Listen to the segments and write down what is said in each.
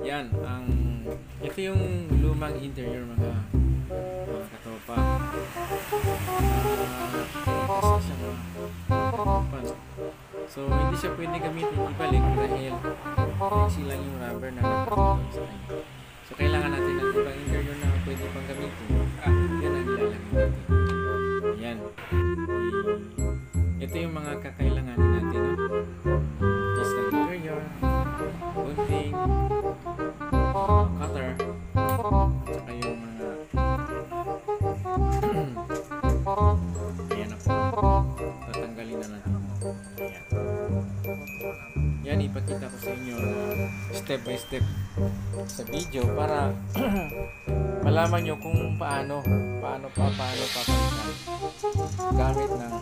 Yan, ito yung lumang interior mga katopa. Kasi siya mga katopa, no? So, hindi siya pwede gamitin ibalik dahil flexible lang yung rubber na nakapagod sa kanya. So, kailangan natin ng ibang interior na pwede pang gamitin. Yan ang ilalagay natin. Ayan. Ito yung mga kakailanganin natin, no? Just ng interior, gunting, cutter, saka yung mga ayan na po, tatanggalin na natin. Ayan. Yan, ipakita ko sa inyo step by step sa video para malaman nyo kung paano papalitan gamit ng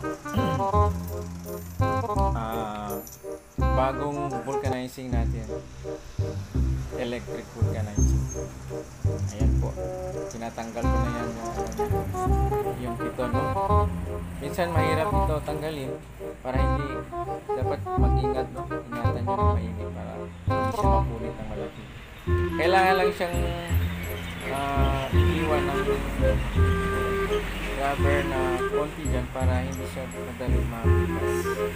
bagong vulcanizing natin, electric vulcanizing. Ayan po, tinatanggal ko na yan yung piton, no? Minsan mahirap ito tanggalin para hindi, dapat mag-ingat, no? Ingatan nyo ng maigi para hindi siya mapunit ng malaki. Kailangan lang siyang iiwan ng rubber na konti dyan para hindi siya madaling mapitas.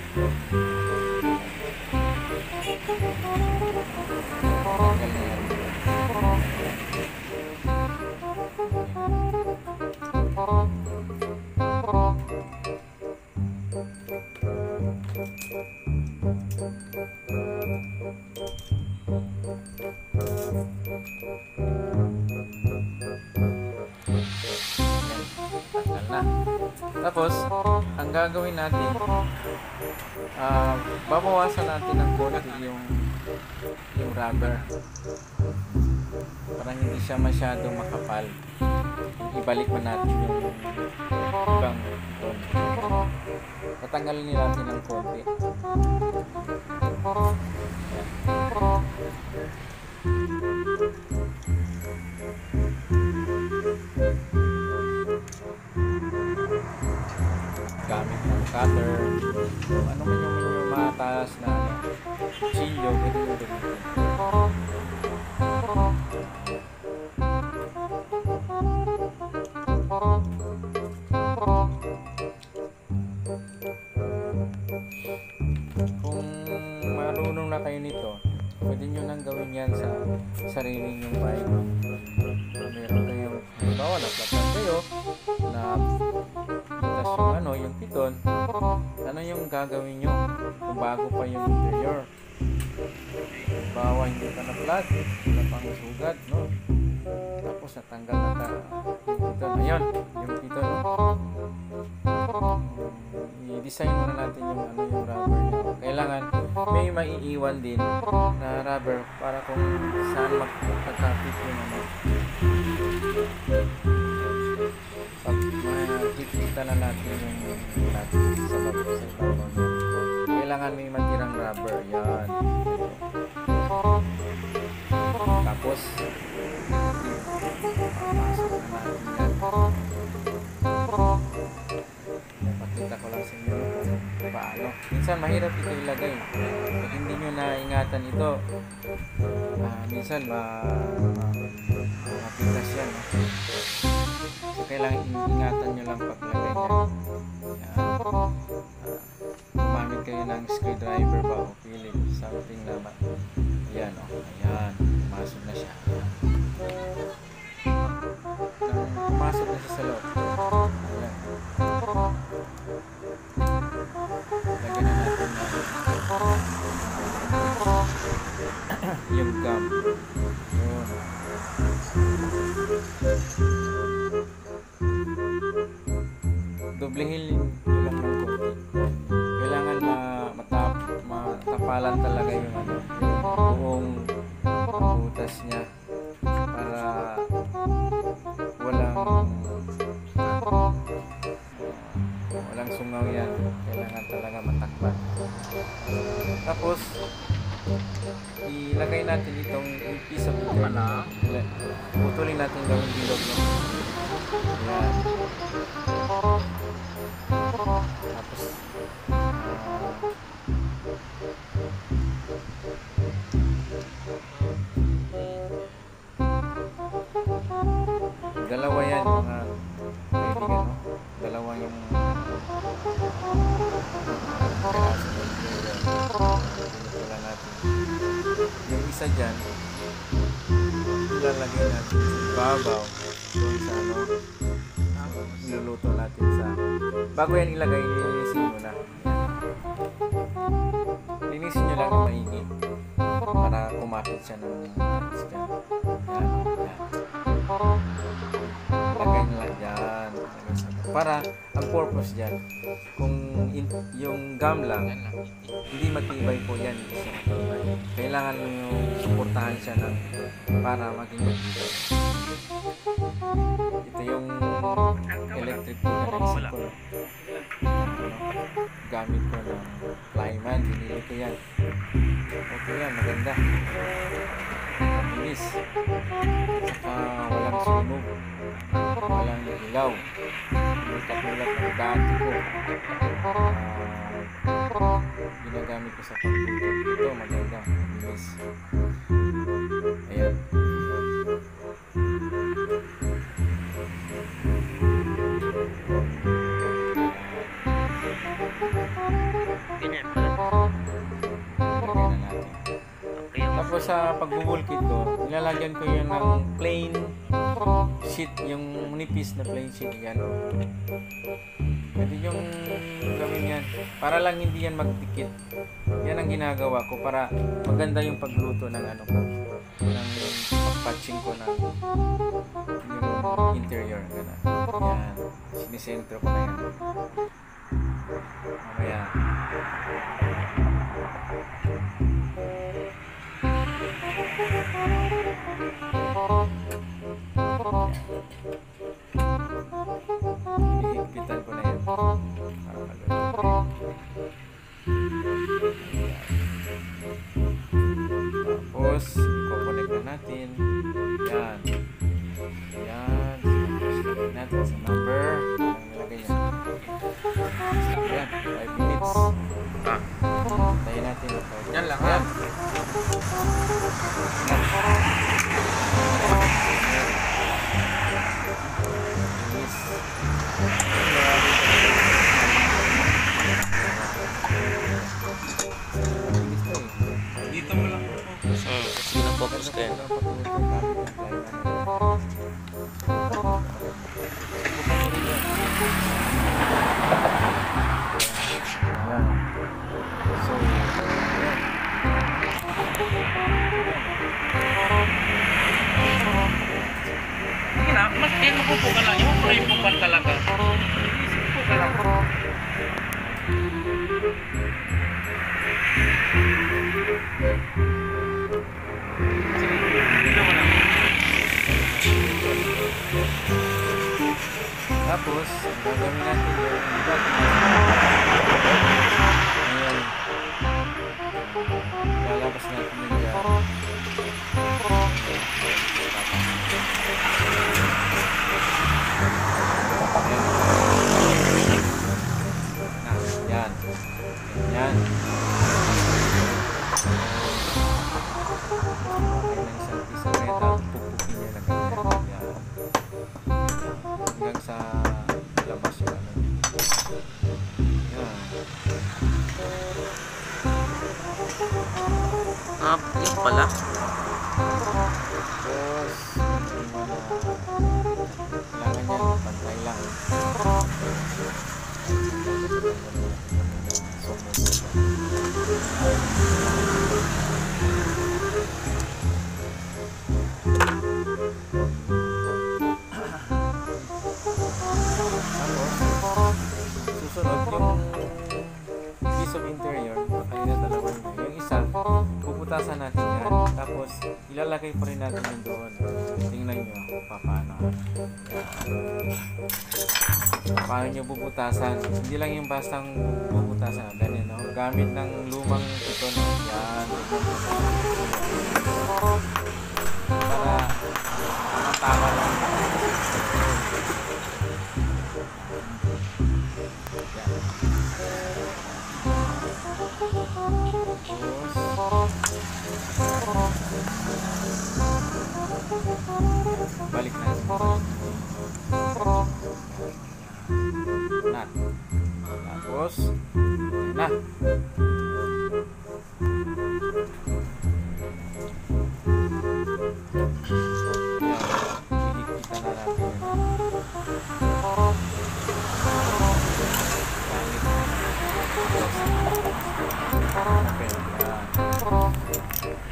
Tanggal na yan. Tapos, ang gagawin natin, babawasan natin ng konti yung rubber para hindi siya masyadong makapal. Ibalik mo natin yung ibang ton. Tatanggalin natin ng konti. Gamit ng cutter, ano man yung mataas na chilyo, pwede mo gamitin. Kung marunong na kayo nito, pwede nyo nang gawin yan sa sarili nyong bike. Meron kayong, halimbawa, na-flat kayo, na yung piton, ano yung gagawin nyo kung bago pa yung interior? Bawa hindi ka na flat, wala pang sugat, no? Tapos natanggal na yung piton. Ayun, yung piton, no? I-design muna natin yung rubber nyo. Kailangan may maiiwan din na rubber para kung saan magkakapit yung makikita na natin yung natin sa ibabaw niya. Kailangan may matirang rubber. Yan. Tapos pakita ko lang sa inyo paano. Minsan mahirap ito ilagay pag hindi nyo naingatan ito. Minsan mapitas yan, no? So kailangan ingatan nyo lang paglagay niya. Gumamit kayo ng screwdriver ba o Philip, something na ayan, ayan, pumasok na siya. Pumasok na siya sa loob. Ayan. Lagyan na natin yung gum. Yun. Doblehin lang ng konti. Kailangan matapalan talaga yung buong butas niya para walang sungaw yan. Kailangan talaga matakpan. Tapos ilagay natin itong piece of putulin. Putulin natin gawing bilog, no? Ayan. Tapos dalawang yung peraso ng interior. Pinutulan natin. Yung isa dyan, ilalagay natin sa babaw doon sa ano, niluluto natin sa bago yan ilagay, linisin nyo na. Linisin nyo lang ng maigi para kumapit siya ng dyan. Lagay nyo lang dyan para ang purpose dyan, kung yung gum lang hindi matibay po yan, hindi siya matibay. Kailangan nyo yung suportahan siya ng para maging matibay. Ito yung electric vulcanizer ko. Gamit ko ng Flyman, binili ko yan. Okay yan, maganda. Mabilis. Saka walang sunog, walang ilaw. Hindi katulad ng dati ko. Ginagamit ko sa pagluto. Ito maganda, mabilis. Ayan. Ganyan pala. Lagyan na natin. Tapos sa pagbubulkit ko, nilalagyan ko yun ng plain sheet, yung nipis na plain sheet. Yan. Pwede yung gawin yan. Para lang hindi yan magdikit. Yan ang ginagawa ko para maganda yung pagluto ng ano ko. Ng pagpatching ko ng yung interior. Ganun. Yan. Sinisentro ko na yan. Mamaya. Hinihigpitan ko na yan para maganda. Tapos i-connect na natin yan yan. Tapos lagay natin sa number ang nilagay yan. Yan, 5 minutes. Tayo natin. Yan lang ha. Dito mo lang focus. Sige na, focus kayo. Sige na, mas din mapupukan lang. Yung mapupukan talaga. Mapupukan lang. Sige, dito mo lang. Tapos, gagawin natin yung iba. Ngayon, lalabas natin yung dyan. Yan. Yan. Isang metal, pupukin niya na ganyan. Yan. Hanggang sa labas yung ano. Yan. Yun pala. Tapos, kailangan yan, pantay lang. Susunod yung piece of interior, kanina dalawa yun. Yung isa, puputasan natin yan. Tapos, ilalagay pa rin natin yun doon. Tingnan nyo kung paano. Paano nyo bubutasan. Hindi lang yung bastang bubutasan. Ganyan, no? Gamit ng lumang ito, no? Yan. Para matama lang. Balik natin. nut. Tapos, na. Yan, hihigpitan na natin yun. Okay, yan.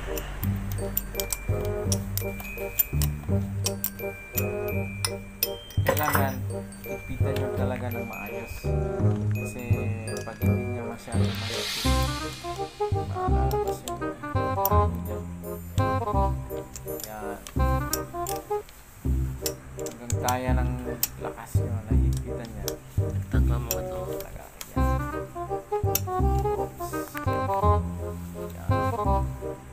Kailangan higpitan nyo talaga ng maayos. Kasi pag hindi nyo masyadong mahigpit, malalabas yung ano dyan. Yan. Hanggang kaya ng lakas nyo na higpitan niya. Takla mo ito. Talaga. Yan. Oops. Yan.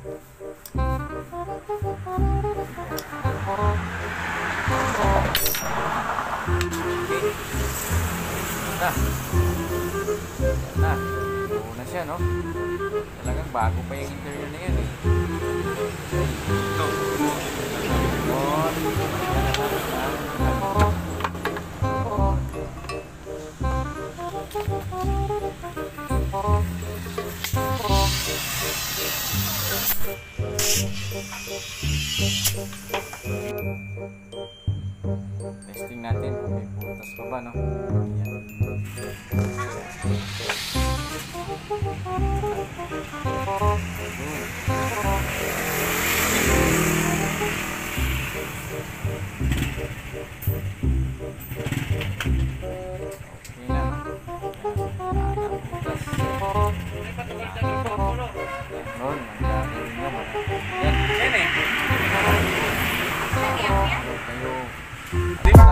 Okay. Na. Na. Buo na siya, no? Talagang bago pa yung interior na yan, eh. Testing natin kung may butas pa ba, no? Ayan. Okay na, no? Butas. Noon, ang gagawin nyo, yan. Yan eh. Kayo.